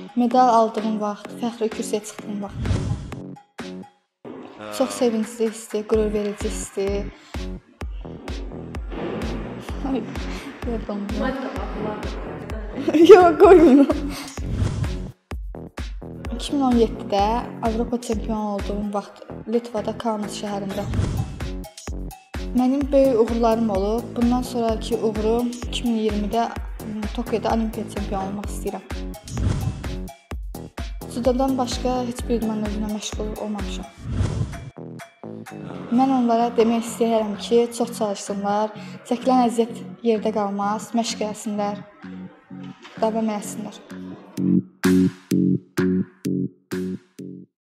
Medal aldığım vaxt, fəxri kürsüyə çıxdığım vaxt. Çox sevincli histir, qürur verici histir. Ay, yadımda. Yox, qoymayın. 2017-də Avropa çempionu olduğum vaxt Litvada Kaunas şəhərində. Mənim böyük uğurlarım olub. Bundan sonraki uğurum 2020-də Tokyoda Olimpiya çempionu olmaq istəyirəm. Judodan başqa heç bir idman növünə məşğul olmamışam. Mən onlara demək istəyirəm ki, çox çalışsınlar, çəkilən əziyyət yerdə qalmaz, məşq eləsinlər, davam eləsinlər.